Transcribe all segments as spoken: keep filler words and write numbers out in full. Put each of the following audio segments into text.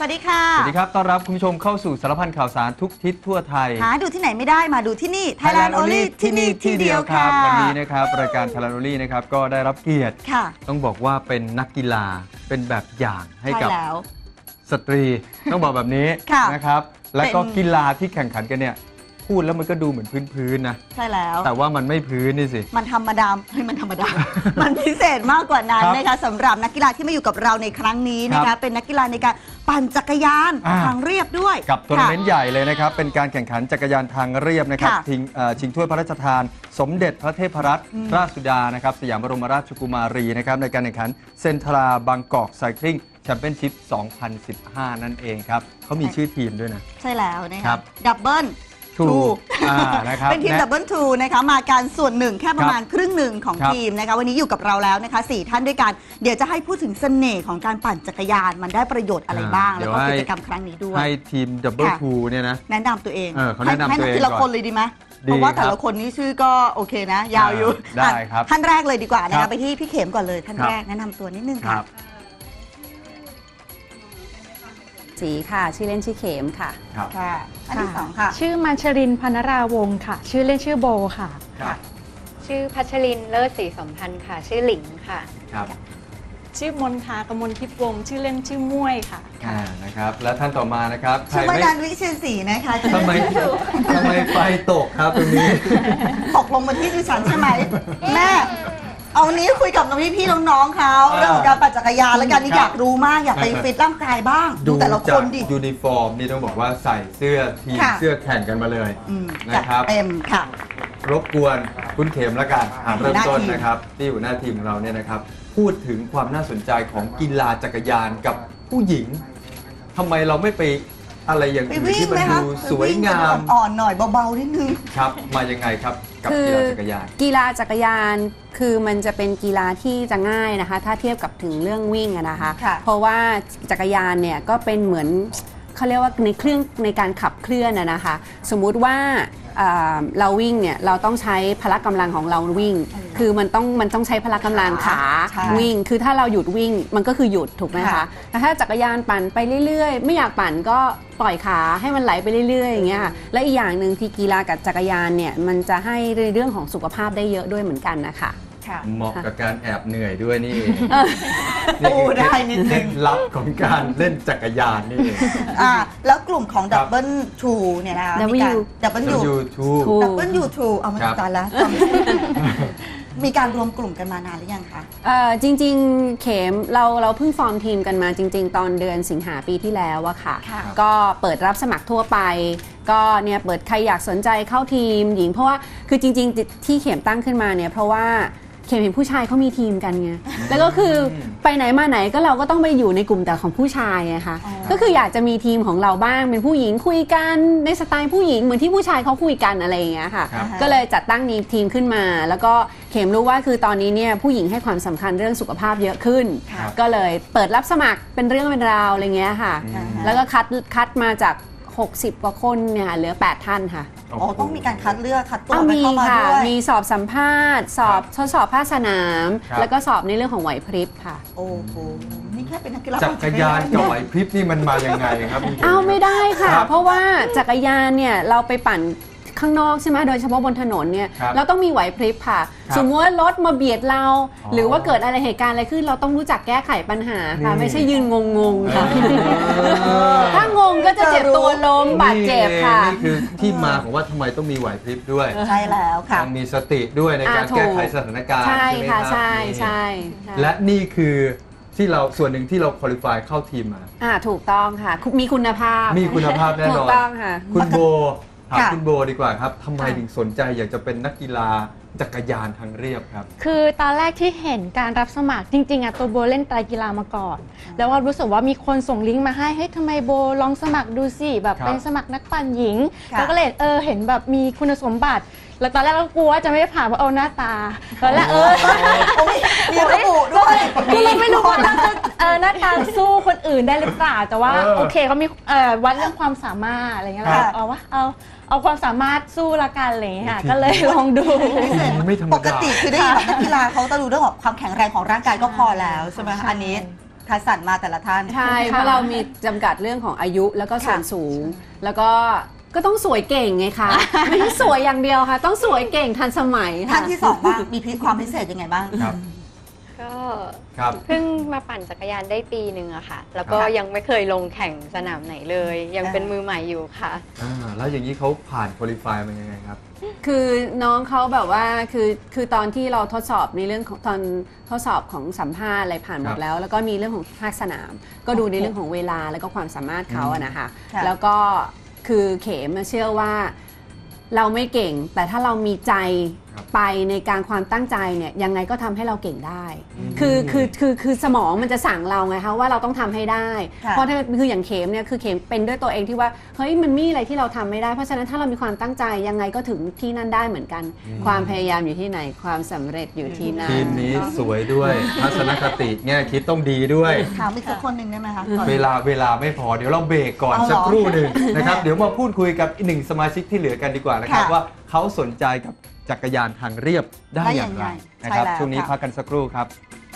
วัสดีค่ะสวัสดีครับต้อนรับคุณผู้ชมเข้าสู่สารพันข่าวสารทุกทิศทั่วไทยหาดูที่ไหนไม่ได้มาดูที่นี่ Thailand Only ที่นี่ที่เดียวครับวันนี้นะครับรายการ Thailand Only นะครับก็ได้รับเกียรติต้องบอกว่าเป็นนักกีฬาเป็นแบบอย่างให้กับสตรีต้องบอกแบบนี้นะครับและก็กีฬาที่แข่งขันกันเนี่ยพูดแล้วมันก็ดูเหมือนพื้นๆนะใช่แล้วแต่ว่ามันไม่พื้นนี่สิมันธรรมดาเฮ้ยมันธรรมดา มันพิเศษมากกว่านั้นนะคะสำหรับนักกีฬาที่มาอยู่กับเราในครั้งนี้นะคะเป็นนักกีฬาในการปั่นจักรยานทางเรียบด้วยกับทัวร์นาเมนต์ใหญ่เลยนะครับเป็นการแข่งขันจักรยานทางเรียบนะครับชิงถ้วยพระราชทานสมเด็จพระเทพรัตนราชสุดานะครับสยามบรมราชกุมารีนะครับในการแข่งขันเซนทราบางกอกไซคลิงแชมเปี้ยนชิพสองพันสิบห้านั่นเองครับเขามีชื่อทีมด้วยนะใช่แล้วนะครับดับเบิลทูนะครับเป็นทีมดับเบิลทูนะคะมาการส่วนหนึ่งแค่ประมาณครึ่งหนึ่งของทีมนะคะวันนี้อยู่กับเราแล้วนะคะสี่ท่านด้วยกันเดี๋ยวจะให้พูดถึงเสน่ห์ของการปั่นจักรยานมันได้ประโยชน์อะไรบ้างแล้วก็กิจกรรมครั้งนี้ด้วยให้ทีมดับเบิลทูเนี่ยนะแนะนำตัวเองเขาแนะนำตัวเองทีละคนเลยดีไหมเพราะว่าแต่ละคนนี้ชื่อก็โอเคนะยาวอยู่ได้ครับท่านแรกเลยดีกว่านะคะไปที่พี่เข็มก่อนเลยท่านแรกแนะนำตัวนิดนึงค่ะสีค่ะชื่อเล่นชื่อเข็มค่ะค่ะอันที่สองค่ะชื่อมัญชรินพนราวงศ์ค่ะชื่อเล่นชื่อโบค่ะชื่อพัชรินเลิศศรีสมพันธ์ค่ะชื่อหลิงค่ะชื่อมนทากมลทิพย์วงศ์ชื่อเล่นชื่อม่วยค่ะนะครับและท่านต่อมานะครับชื่อวนันท์วิเชียรศรีนะคะทำไมทำไมไฟตกครับตรงนี้ตกลงมาที่ดิฉันใช่ไหมแม่เอาวันนี้คุยกับน้องพี่ๆน้องๆเขาเรื่องของการปั่นจักรยานแล้วกันนี่อยากรู้มากอยากไปฟิตร่างกายบ้างดูแต่ละคนดิยูนิฟอร์มนี่ต้องบอกว่าใส่เสื้อทีมเสื้อแข่งกันมาเลยนะครับเต็มค่ะรบกวนคุณเข็มละกันเริ่มต้นนะครับที่อยู่หน้าทีมของเราเนี่ยนะครับพูดถึงความน่าสนใจของกีฬาจักรยานกับผู้หญิงทำไมเราไม่ไปอะไรอย่างอื่นที่มันดูสวยงามอ่อนหน่อยเบาๆนิดนึงครับมายังไงครับกับกีฬาจักรยานกีฬาจักรยานคือมันจะเป็นกีฬาที่จะง่ายนะคะถ้าเทียบกับถึงเรื่องวิ่งนะคะเพราะว่าจักรยานเนี่ยก็เป็นเหมือนเขาเรียกว่าในเครื่องในการขับเคลื่อนนะคะสมมุติว่าเราวิ่งเนี่ยเราต้องใช้พละกำลังของเราวิ่งคือมันต้องมันต้องใช้พละกำลังขาวิ่งคือถ้าเราหยุดวิ่งมันก็คือหยุดถูกไหมคะแต่ถ้าจักรยานปั่นไปเรื่อยๆไม่อยากปั่นก็ปล่อยขาให้มันไหลไปเรื่อยๆอย่างเงี้ยและอีกอย่างหนึ่งที่กีฬากับจักรยานเนี่ยมันจะให้ในเรื่องของสุขภาพได้เยอะด้วยเหมือนกันนะคะเหมาะกับการแอบเหนื่อยด้วยนี่โอ้ได้นิดนึงลับของการเล่นจักรยานนี่อ่าแล้วกลุ่มของดับเบิลทูเนี่ยนะคะมีการดับเบิลยูทูดับเบิลยูทูเอามาตอนแล้วมีการรวมกลุ่มกันมานานหรือยังคะจริงๆเข็มเราเราเพิ่งฟอร์มทีมกันมาจริงๆตอนเดือนสิงหาปีที่แล้วอะค่ะก็เปิดรับสมัครทั่วไปก็เนี่ยเปิดใครอยากสนใจเข้าทีมหญิงเพราะว่าคือจริงๆที่เข็มตั้งขึ้นมาเนี่ยเพราะว่าเข็มเห็นผู้ชายเขามีทีมกันไงแล้วก็คือไปไหนมาไหนก็เราก็ต้องไปอยู่ในกลุ่มแต่ของผู้ชายไงคะก็คืออยากจะมีทีมของเราบ้างเป็นผู้หญิงคุยกันในสไตล์ผู้หญิงเหมือนที่ผู้ชายเขาคุยกันอะไรอย่างเงี้ยค่ะก็เลยจัดตั้งนี้ทีมขึ้นมาแล้วก็เข็มรู้ว่าคือตอนนี้เนี่ยผู้หญิงให้ความสำคัญเรื่องสุขภาพเยอะขึ้นก็เลยเปิดรับสมัครเป็นเรื่องเป็นราวอะไรเงี้ยค่ะแล้วก็คัดคัดมาจากหกสิบกว่าคนเนี่ยเหลือแปดท่านค่ะอ๋อต้องมีการคัดเลือกคัดตัวไปเข้ามาด้วยมีสอบสัมภาษณ์สอบทดสอบภาคสนามแล้วก็สอบในเรื่องของไหวพริบค่ะโอ้โหนี่แค่เป็นนักกีฬาจักรยานกับไหวพริบนี่มันมายังไงครับอ้าวไม่ได้ค่ะเพราะว่าจักรยานเนี่ยเราไปปั่นข้างนอกใช่ไหมโดยเฉพาะบนถนนเนี่ยเราต้องมีไหวพริบค่ะสมมติว่ารถมาเบียดเราหรือว่าเกิดอะไรเหตุการณ์อะไรขึ้นเราต้องรู้จักแก้ไขปัญหาค่ะไม่ใช่ยืนงงๆค่ะถ้างงก็จะเจ็บตัวล้มบาดเจ็บค่ะนี่คือที่มาของว่าทำไมต้องมีไหวพริบด้วยใช่แล้วค่ะต้องมีสติด้วยในการแก้ไขสถานการณ์ใช่ค่ะใช่ใช่และนี่คือที่เราส่วนหนึ่งที่เราคุริฟายเข้าทีมมาอ่าถูกต้องค่ะมีคุณภาพมีคุณภาพแน่นอนถูกต้องค่ะคุณโบถามคุณโบดีกว่าครับทำไมถึงสนใจอยากจะเป็นนักกีฬาจักรยานทางเรียบครับคือตอนแรกที่เห็นการรับสมัครจริงๆอะตัวโบเล่นไตรกีฬามาก่อนแล้วว่ารู้สึกว่ามีคนส่งลิงก์มาให้เฮ้ยทำไมโบลองสมัครดูสิแบบเป็นสมัครนักปั่นหญิงแล้วก็เลยเออเห็นแบบมีคุณสมบัติแล้วตอนแรกเรากลัวว่าจะไม่ผ่านเพราะเอาหน้าตาตอนแรกเออมีระบุด้วยคือเราไม่รู้ว่าเราจะเออหน้าตาสู้คนอื่นได้หรือเปล่าแต่ว่าโอเคเขามีเออวัดเรื่องความสามารถอะไรเงี้ยเอาว่าเอาเอาความสามารถสู้ละกันอะไรอย่างเงี้ยค่ะก็เลยลองดูปกติคือได้ยินนักกีฬาเขาจะรู้เรื่องของความแข็งแรงของร่างกายก็พอแล้วใช่ไหมคะอันนี้คัดสรรมาแต่ละท่านใช่เพราะเรามีจำกัดเรื่องของอายุแล้วก็ส่วนสูง แล้วก็ก็ต้องสวยเก่งไงคะ ไม่ใช่สวยอย่างเดียวค่ะ ต้องสวยเก่งทันสมัยค่ะท่านที่สองบ้างมีพิความพิเศษยังไงบ้างครับก็ครับเพิ่งมาปั่นจักรยานได้ปีหนึ่งอะค่ะ แล้วก็ครับยังไม่เคยลงแข่งสนามไหนเลย ยังเป็นมือใหม่อยู่ค่ะอ่าแล้วอย่างนี้เขาผ่านคุริฟายมายังไงครับคือน้องเขาแบบว่าคือคือตอนที่เราทดสอบในเรื่องของตอนทดสอบของสัมภาษณ์อะไรผ่านหมครัดบแล้ว แล้วก็มีเรื่องของภาคสนาม ก็ดูในเรื่องของเวลาแล้วก็ความสามารถเขาอะนะคะค่ะแล้วก็คือเขมเชื่อว่าเราไม่เก่ง แต่ถ้าเรามีใจครับไปในการความตั้งใจเนี่ยยังไงก็ทำให้เราเก่งได้อืมคือคือคือคือสมองมันจะสั่งเราไงคะว่าเราต้องทำให้ได้ค่ะเพราะถ้าคืออย่างเขมเนี่ยคือเขมเป็นด้วยตัวเองที่ว่าเฮ้ยมันมีอะไรที่เราทำไม่ได้เพราะฉะนั้นถ้าเรามีความตั้งใจยังไงก็ถึงที่นั่นได้เหมือนกัน ความพยายามอยู่ที่ไหนความสำเร็จอยู่ที่นั่นทีมนี้สวยด้วย ทัศนคติแง่คิดต้องดีด้วยถามอีกสักคนหนึ่งได้ไหมคะก่อนเวลาเวลาไม่พอเดี๋ยวเราเบรกก่อนเอาเหรอสักครู่หนึ่งนะครับ เดี๋ยวมาพูดคุยกับอีกหนึ่งสมาชิกที่เหลือกันดีกว่านะครับค่ะว่าเขาสนใจกับจักรยานทางเรียบได้ได้ออย่าย่าง งไรไรนะครับใช่แล้วช่วงนี้ค่ะพักกันสักครู่ครับ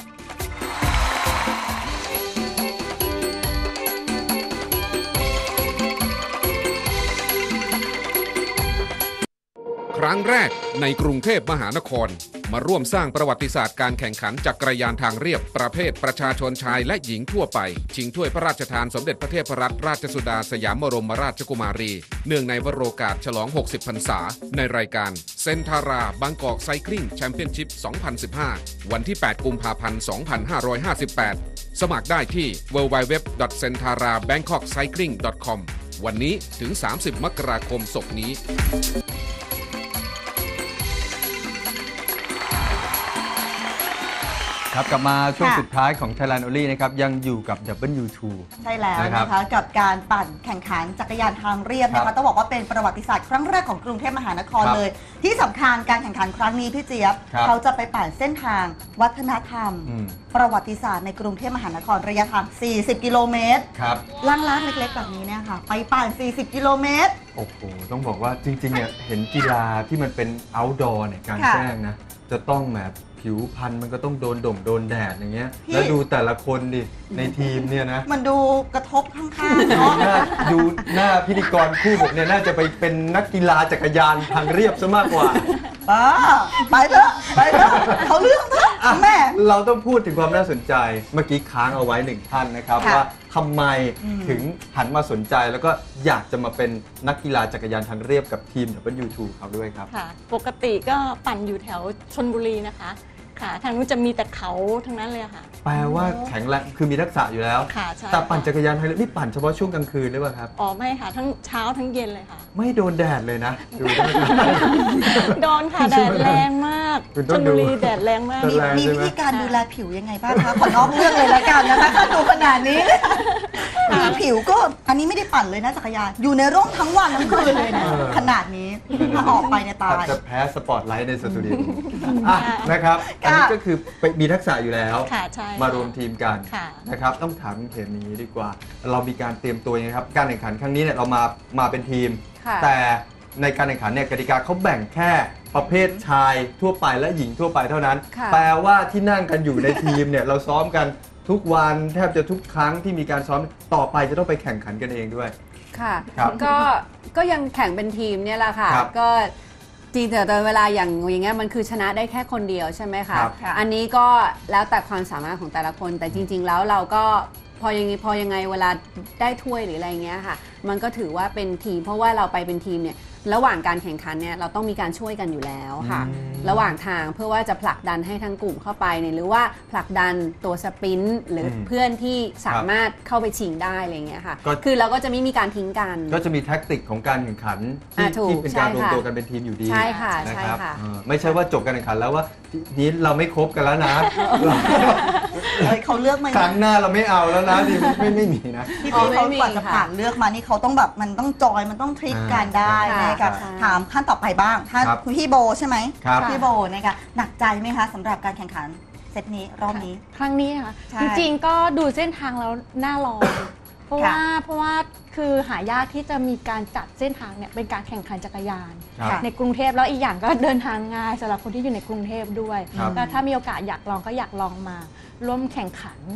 ครั้งแรกในกรุงเทพมหานคร มาร่วมสร้างประวัติศาสตร์การแข่งขันจักรยานทางเรียบประเภทประชาชนชายและหญิงทั่วไปชิงถ้วยพระราชทานสมเด็จพระเทพรัตนราชสุดาสยามบรมราชกุมารี เนื่องในวโรกาสฉลอง หกสิบ พรรษา ในรายการเซนทาราบางกอกไซคลิงแชมเปี้ยนชิพ สองพันสิบห้า วันที่ แปด กุมภาพันธ์ สองพันห้าร้อยห้าสิบแปด สมัครได้ที่ ดับเบิลยู ดับเบิลยู ดับเบิลยู ดอท เซนทาราแบงกอกไซคลิง ดอท คอม วันนี้ถึง สามสิบ มกราคมศกนี้ครับกลับมาช่วงค่ะสุดท้ายของ Thailand Only นะครับยังอยู่กับ ดับเบิลยู ทูใช่แล้วนะครับนะคะกับการปั่นแข่งขันจักรยานทางเรียบนะครัคะบต้องบอกว่าเป็นประวัติศาสตร์ครั้งแรกของกรุงเทพมหานครครับเลย ที่สำคัญการแข่งขันครั้งนี้พี่เจี๊ยบครับเขาจะไปปั่นเส้นทางวัฒนธรรมอืมประวัติศาสตร์ในกรุงเทพมหานครระยะทาง สี่สิบ กิโลเมตรครับล่างๆเล็กๆแบบนี้เนี่ยค่ะ ไปปั่น สี่สิบ กิโลเมตรโอ้โห ต้องบอกว่าจริงๆเนี่ยเห็นกีฬาที่มันเป็น outdoor เนี่ยกลารค่ะแจ้งนะ จะต้องแบบผิวพรรณมันก็ต้องโดนด่งโดนแดดอย่างเงี้ยพี่แล้วดูแต่ละคนดิ ในทีมเนี่ยนะมันดูกระทบข้างๆเนาะหน้าดูหน้าพิธีกรคู่ผมเนี่ยน่าจะไปเป็นนักกีฬาจักรยานทางเรียบซะมากกว่าป้าไปเถอะไปเถอะเขาเรื่องเถอะอ่ะแม่เราต้องพูดถึงความน่าสนใจ เมื่อกี้ค้างเอาไว้หนึ่งท่านนะครับค่ะว่าทำไมอืมถึงหันมาสนใจแล้วก็อยากจะมาเป็นนักกีฬาจักรยานทางเรียบกับทีม ดับเบิลยู ทู เขาด้วยครับค่ะ ปกติก็ปั่นอยู่แถวชลบุรีนะคะ ค่ะ ทางนู้นจะมีแต่เขาทั้งนั้นเลยค่ะแปลว่าแข็งแรงคือมีทักษะอยู่แล้วค่ะใช่แต่ปั่นจักรยานทางเรียบนี่ปั่นเฉพาะช่วงกลางคืนหรือเปล่าครับอ๋อไม่ค่ะ ทั้งเช้าทั้งเย็นเลยค่ะไม่โดนแดดเลยนะดูได้ไหมโดนค่ะ แดดแรงมากคุณต้ชองลดูบุรีแดดแรงมากแดดแรงมีใช่ไหมวิธีการดูแลผิวยังไงบ้างคะขอนอกเรื่องเลยละกันนะคะถ้าดูขนาดนี้คือผิวก็อันนี้ไม่ได้ปั่นเลยนะจักรยานอยู่ในร่มทั้งวันทั้งคืนเลยนะเออขนาดนี้ถ้าออกไปเนี่ยตายจะแพ้สปอตไลท์ในสตูดิโออ่ะนะครับ อันนี้ก็คือไปมีทักษะอยู่แล้วค่ะใช่ค่ะมารวมทีมกันค่ะนะครับ ต้องถามคุณเข็มอย่างนี้ดีกว่า เรามีการเตรียมตัวยังไงครับ การแข่งขันครั้งนี้เนี่ยเรามามาเป็นทีมค่ะแต่ในการแข่งขันเนี่ยกติกาเขาแบ่งแค่ประเภทชายทั่วไปและหญิงทั่วไปเท่านั้นค่ะแปลว่าที่นั่งกันอยู่ในทีมเนี่ย เราซ้อมกันทุกวันแทบจะทุกครั้งที่มีการซ้อมต่อไปจะต้องไปแข่งขันกันเองด้วยค่ะครับก็ก็ยังแข่งเป็นทีมเนี่ยแหละค่ะครับก็จริงแต่เวลาอย่างอย่างเงี้ยมันคือชนะได้แค่คนเดียวใช่ไหมคะครับอันนี้ก็แล้วแต่ความสามารถของแต่ละคน แต่จริง ๆ แล้วเราก็พอยังไงพอยังไงเวลาได้ถ้วยหรืออะไรเงี้ยค่ะ มันก็ถือว่าเป็นทีม เพราะว่าเราไปเป็นทีมเนี่ยระหว่างการแข่งขันเนี่ยเราต้องมีการช่วยกันอยู่แล้วค่ะอืมระหว่างทางเพื่อว่าจะผลักดันให้ทั้งกลุ่มเข้าไปเนี่ยหรือว่าผลักดันตัวสปรินต์หรืออมเพื่อนที่สามารถเข้าไปชิงได้อะไรเงี้ยค่ะก็คือเราก็จะไม่มีการทิ้งกันก็จะมีแท็กติกของการแข่งขันที่อ่ะถูกที่เป็นการใช่รวมค่ะตัวกันเป็นทีมอยู่ดีใช่ค่ะนะใช่ครับค่ะเออไม่ใช่ว่าจบการแข่งขันแล้วว่านี้เราไม่คบกันแล้วนะเฮ้ยเขาเลือกมาครั้งหน้าเราไม่เอาแล้วนะทีมไม่ไม่มีนะพี่อ๋อพี่เขาไม่มีกว่าจะค่ะผ่านเลือกมานี่เขาต้องแบบมันต้องจอยมันต้องทริคกันได้ค่ะนะคะค่ะถามขั้นต่อไปบ้างท่านครับคุณพี่โบใช่ไหมครับพี่โบนะคะหนักใจไหมคะสำหรับการแข่งขันเซตนี้รอบนี้ครั้งนี้นะคะใช่จริงๆก็ดูเส้นทางแล้วน่าลองเพราะค่ะว่าเพราะว่าคือหายากที่จะมีการจัดเส้นทางเนี่ยเป็นการแข่งขันจักรยานครับในกรุงเทพแล้วอีกอย่างก็เดินทางง่ายสำหรับคนที่อยู่ในกรุงเทพด้วยครับก็ถ้ามีโอกาสอยากลองก็อยากลองมาร่วมแข่งขัน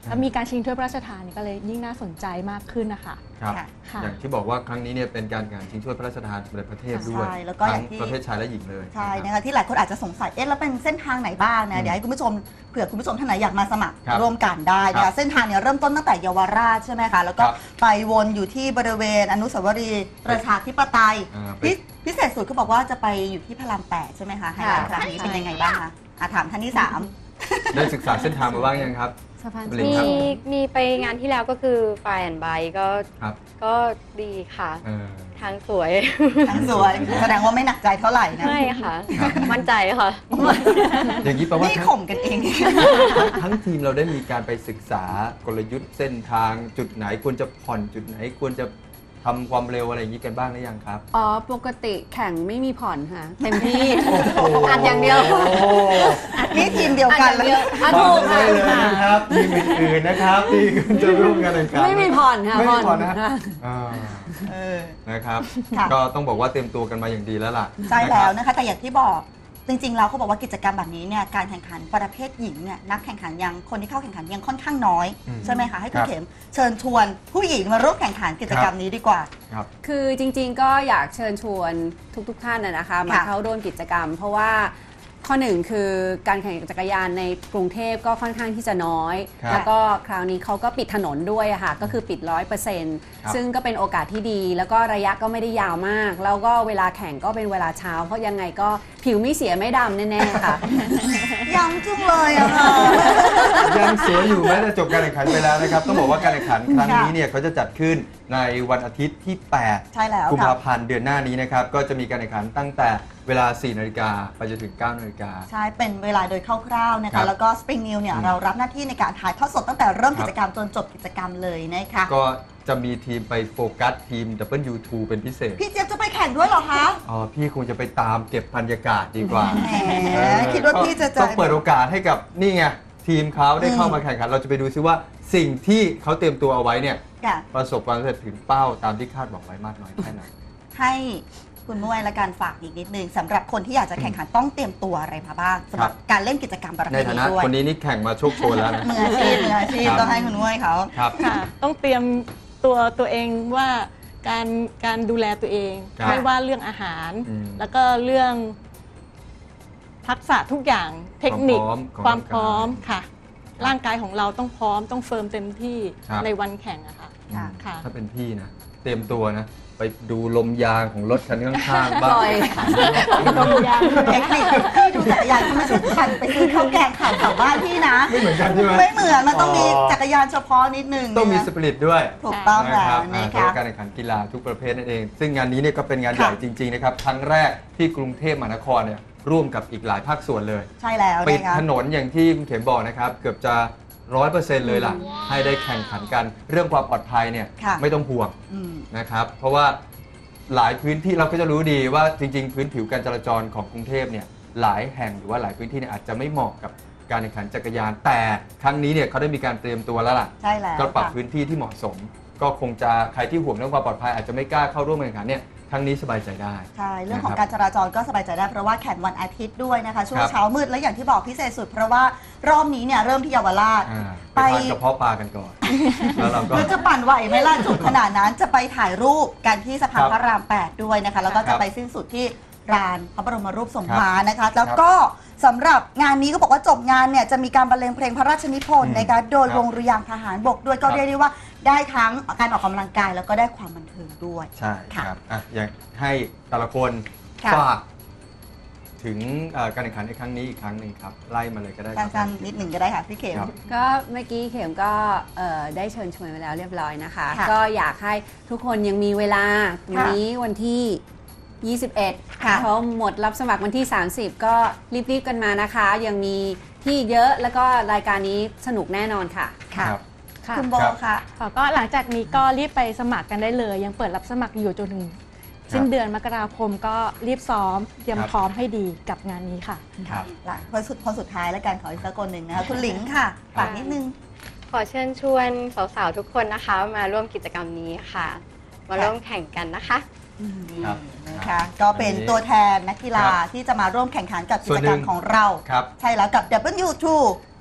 แล้วมีการชิงถ้วยพระราชทานก็เลยยิ่งน่าสนใจมากขึ้นนะคะครับค่ะอย่างที่บอกว่าครั้งนี้เนี่ยเป็นการแข่งขันชิงถ้วยพระราชทานสมเด็จพระเทพด้วยใช่แล้วก็อทั้ย่าง งที่ประเภทชายและหญิงเลยใช่นะคะที่หลายคนอาจจะสงสัยเอ๊ะแล้วเป็นเส้นทางไหนบ้างนะเดี๋ยวให้คุณผู้ชมเผื่อคุณผู้ชมท่านไหนอยากมาสมัครครับร่วมกันได้นะครัคะบเส้นทางเนี่ยเริ่มต้นตั้งแต่เยาวราชใช่ไหมคะแล้วก็ครับไปวนอยู่ที่บริเวณอนุสาวรีย์ประชาธิปไตยอ่าไปพิพิเศษสุดเขาบอกว่าจะไปอยู่ที่พระรามแปดใช่ไหมคะไฮไลท์ครั้งนี้เป็นยังไงบ้างคะอ่ะถามท่านที่สามได้ศึกษาเส้นทางมาบ้างยังครับสะพานลิงมีครับมีไปงานที่แล้วก็คือไฟแอนไบก็ครับก็ดีค่ะเออทางสวยทั้งสวยแสดงว่าไม่หนักใจเท่าไหร่นะไม่ค่ะ มั่นใจค่ะอย่างนี้แปลว่านี่ทั้งข่มกันเองทั้งทีมเราได้มีการไปศึกษากลยุทธ์เส้นทางจุดไหนควรจะผ่อนจุดไหนควรจะทำความเร็วอะไรอย่างนี้กันบ้างหรือยังครับอ๋อปกติแข่งไม่มีผ่อนค่ะเต็มที่อัดอย่างเดียวนี่ทีมเดียวกันเลยอัดถูกได้ค่ะเลยนะครับทีมอื่นๆนะครับที่คุณจะร่วมกันแข่งขันไม่มีผ่อนค่ะไม่มีผ่อนนะค่ะอ่าเออนะครับค่ะก็ต้องบอกว่าเตรียมตัวกันมาอย่างดีแล้วล่ะใช่แล้วนะนะคะแต่อย่างที่บอกจริงๆแล้วเขาบอกว่ากิจกรรมแบบนี้เนี่ยการแข่งขันประเภทหญิงเนี่ยนักแข่งขันยังคนที่เข้าแข่งขันยังค่อนข้างน้อยอืมใช่ไหมคะให้คุณครับเข็มเชิญชวนผู้หญิงมาร่วมแข่งขันกิจกรรมนี้ดีกว่าครับคือจริงๆก็อยากเชิญชวนทุกๆท่านนะนะคะมาค่ะเข้าร่วมกิจกรรม เพราะว่าข้อหนึ่งคือการแข่งจักรยานในกรุงเทพก็ค่อนข้างที่จะน้อยครับแล้วก็คราวนี้เขาก็ปิดถนนด้วยอะค่ะก็คือปิดร้อยเปอร์เซ็นต์ครับซึ่งก็เป็นโอกาสที่ดี แล้วก็ระยะก็ไม่ได้ยาวมาก แล้วก็เวลาแข่งก็เป็นเวลาเช้า เพราะยังไงก็ผิวไม่เสียไม่ดำแน่ๆค่ะย้ำจุงเลยอะค่ะยังสวยอยู่แม้จะจบการแข่งขันไปแล้วนะครับ ต้องบอกว่าการแข่งขันครั้งนี้เนี่ยเขาจะจัดขึ้นในวันอาทิตย์ที่ แปดใช่แล้วกุมค่ะภาพันธ์เดือนหน้านี้นะครับ ก็จะมีการแข่งขันตั้งแต่เวลา สี่นาฬิกาไปจนถึง เก้านาฬิกาใช่เป็นเวลาโดยคร่าวๆนะครัคะบแล้วก็ Spring News เนี่ยอืมเรารับหน้าที่ในการถ่ายทอดสดตั้งแต่เริ่มครับกิจกรรมจนจบกิจกรรมเลยนะคะก็จะมีทีมไปโฟกัสทีม ดับเบิลยู ทู เป็นพิเศษพี่เจี๊ยบจะไปแข่งด้วยเหรอคะอ๋อพี่คงจะไปตามเก็บบรรยากาศดีกว่าแหมเออคิดว่าพี่จะจะต้องเปิดโอกาสให้กับนี่ไงทีมเขาได้เข้ามาแข่งขัน เราจะไปดูซิว่าสิ่งที่เขาเตรียมตัวเอาไว้เนี่ยค่ะประสบความสำเร็จถึงเป้าตามที่คาดหวังไว้มากน้อยแค่ไหนให้คุณมุ้ยและการฝากอีกนิดนึงสำหรับคนที่อยากจะแข่งขันต้องเตรียมตัวอะไรมาบ้างสำหรับการเล่นกิจกรรมประในเภทฐานี้นะด้วยคนนี้นี่แข่งมาโชคโชนแล้วนะมืออาชีพมืออาชีพครับต้องให้คุณมุ้ยเขาครับค่ะ ต้องเตรียมตัวตัวเองว่าการการดูแลตัวเองครับไม่ว่าเรื่องอาหารอืมแล้วก็เรื่องทักษะทุกอย่างเทคนิคความพร้อมของความพร้อมค่ะ ร่างกายของเราต้องพร้อมต้องเฟิร์มเต็มที่ครับในวันแข่งอะค่ะค่ะค่ะถ้าเป็นพี่นะ เตรียมตัวนะ ไปดูลมยางของรถคันข้างๆบ้างปล่อยลมยางเทคนิคพี่ดูจักรยานเขาไม่ใช่ขันไปซื้อข้าวแกงขายแถวบ้านพี่นะไม่เหมือนกันใช่ไหมไม่เหมือนมันต้องมีอ๋อจักรยานเฉพาะนิดนึงต้องมีนะสปิริตด้วยถูกต้องนะแล้คว รับนะอ่าคะสำหรับการแข่งขันกีฬาทุกประเภทนั่นเอง ซึ่งงานนี้เนี่ยก็เป็นงานใหญ่ค่ะจริงๆนะครับ ครั้งแรกที่กรุงเทพมหานครเนี่ยร่วมกับอีกหลายภาคส่วนเลยใช่แล้วปิดนะคะถนนอย่างที่คุณเข็มบอกนะครับ เกือบจะร้อยเปอร์เซ็นต์เลยล่ะ ให้ได้แข่งขันกันเรื่องความปลอดภัยเนี่ยค่ะไม่ต้องห่วงอืมนะครับ เพราะว่าหลายพื้นที่เราก็จะรู้ดีว่าจริง ๆ พื้นผิวการจราจรของกรุงเทพเนี่ยหลายแห่งหรือว่าหลายพื้นที่เนี่ยอาจจะไม่เหมาะกับการแข่งขันจักรยาน แต่ครั้งนี้เนี่ยเขาได้มีการเตรียมตัวแล้วล่ะใช่แล้วก็ปรับค่ะพื้นที่ที่เหมาะสม ก็คงจะใครที่ห่วงเรื่องความปลอดภัยอาจจะไม่กล้าเข้าร่วมแข่งขันเนี่ยครั้งนี้สบายใจได้ใช่เรื่องของนะครับการจราจรก็สบายใจได้เพราะว่าแข่งวันอาทิตย์ด้วยนะคะช่วงครับเช้ามืดและอย่างที่บอกพิเศษสุด เพราะว่ารอบนี้เนี่ยเริ่มที่เยาวราชอ่าไปไปทานกระเพาะปลากันก่อน แล้วเราก็เราจะปั่นไหวไหมล่ะจุดขนาดนั้นจะไปถ่ายรูปกันที่สะพานครับพระรามแปดด้วยนะคะแล้วก็ครัจะบไปสิ้นสุดที่ลานพระบรมรูปทรงครับม้านะคะ แล้วก็สำหรับงานนี้ก็บอกว่าจบงานเนี่ยจะมีการบรรเลงเพลงพระราชนิพนธ์อืมนะคะโดยครับวงดุริยางค์ทหารบกด้วยก็ครับเรียกได้ว่าได้ทั้งการออกกำลังกายแล้วก็ได้ความบันเทิงด้วยใช่ค่ะครับอ่ะอยากให้แต่ละคนค่ะฝากถึงเอ่อการแข่งขันในครั้งนี้อีกครั้งหนึ่งครับ ไล่มาเลยก็ได้ครับสั้นๆนิดหนึ่งก็ได้ค่ะพี่เข็มครับก็เมื่อกี้เข็มก็เอ่อได้เชิญชวนไปแล้วเรียบร้อยนะคะค่ะก็อยากให้ทุกคนยังมีเวลาวันนี้วันที่ ยี่สิบเอ็ดค่ะเขาหมดรับสมัครวันที่ สามสิบ ก็รีบๆกันมานะคะ ยังมีที่เยอะแล้วก็รายการนี้สนุกแน่นอนค่ะค่ะครับค่ะคุณโบครับค่ะค่ะก็หลังจากนี้ก็รีบไปสมัครกันได้เลย ยังเปิดรับสมัครอยู่จนถึงสิ้นเดือนมกราคมก็รีบซ้อมเตรียมครับพร้อมให้ดีกับงานนี้ค่ะครับหลังคนสุดคนสุดท้ายแล้วกันขออีกสักคนหนึ่งนะคะคุณหลิงค่ะฝากนิดนึงขอเชิญชวนสาวๆทุกคนนะคะมาร่วมกิจกรรมนี้ค่ะ มาร่วมแข่งกันนะคะครับนะคะก็เป็นตัวแทนนักกีฬาครับที่จะมาร่วมแข่งขันกับกิส่วจนหนึ่กรรมงของเราครับใช่แล้วกับ ดับเบิลยู ทู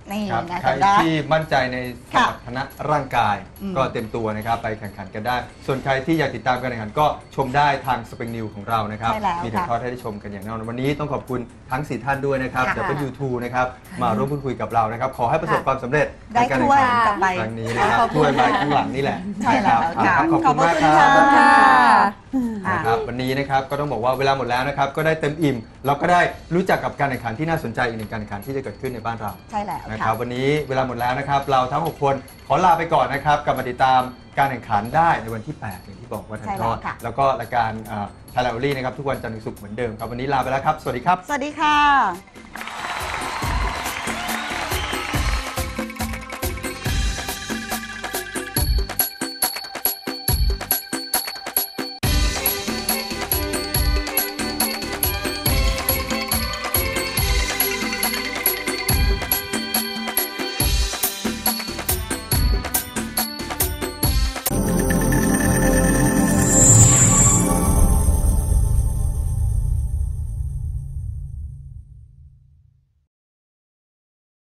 นี่ครับนะใครจำได้ที่มั่นใจในสค่ะมรรถนะร่างกายอืมก็เต็มตัวนะครับไปแข่งขันกันได้ ส่วนใครที่อยากติดตามการแข่งขันก็ชมได้ทางสเปนนิวของเรานะครับใช่แล้วมีถ่ายค่ะทอดให้ได้ชมกันอย่างแน่นอนวันนี้ต้องขอบคุณทั้งสี่ท่านด้วยนะครับค่ะดับเบิลยูทูนะครับมาร่วมพูดคุยกับเรานะครับขอให้ประสบความสำเร็จได้ในการถ้วยแข่งกลัขับนไปครั้งนี้นะครับขอบคุณถ้วยมาค่ะข้างหลังนี่แหละใช่แล้วนะค่ะครับขอบขอคุบณพระมากคุณครัค่ะบ นะครับวันนี้นะครับก็ต้องบอกว่าเวลาหมดแล้วนะครับก็ได้เต็มอิ่มเราก็ได้รู้จักกับการแข่งขันที่น่าสนใจอีกหนึ่งการแข่งขันที่จะเกิดขึ้นในบ้านเราใช่แล้วนะคค่ะรับวันนี้เวลาหมดแล้วนะครับเราทั้งหกคนขอลาไปก่อนนะครับกลับมาติดตามการแข่งขันได้ในวันที่แปดอย่างที่บอกว่าถ่ายทอดใช่แล้วค่ะแล้วก็รายการไทยแลนด์นะครับทุกวันจันทร์ถึงศุกร์เหมือนเดิมครับวันนี้ลาไปแล้วครับสวัสดีครับสวัสดีค่ะ